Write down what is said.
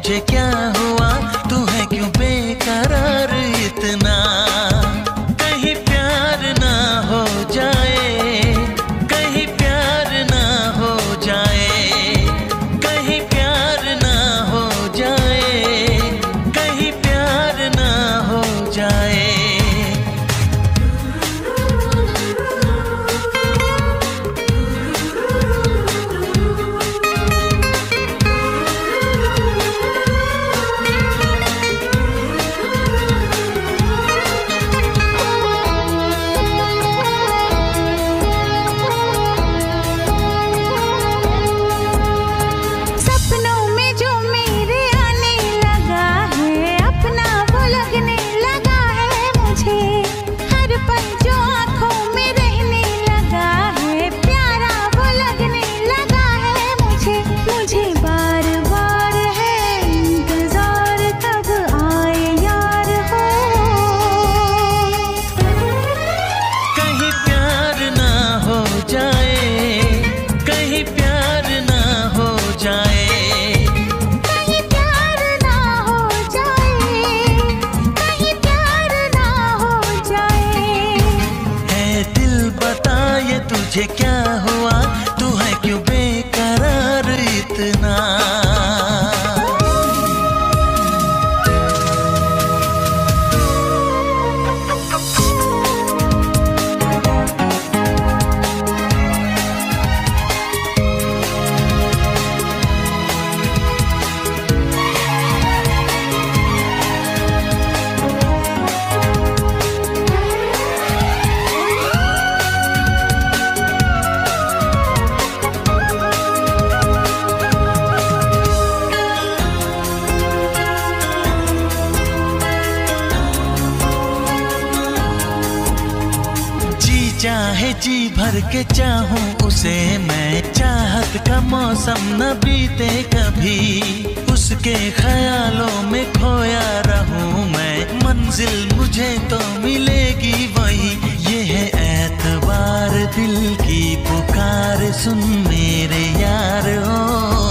तुझे क्या हुआ, तू है क्यों बेकरार इतना। कहीं प्यार ना हो जाए, कहीं प्यार ना हो जाए, कहीं प्यार ना हो जाए, कहीं प्यार ना हो जाए। तुझे क्या हुआ, तू है क्यों बेकरार इतना। चाहे जी भर के चाहूं उसे मैं, चाहत का मौसम न बीते कभी, उसके ख्यालों में खोया रहूं मैं, मंजिल मुझे तो मिलेगी वही। ये है एतबार दिल की पुकार, सुन मेरे यार हो।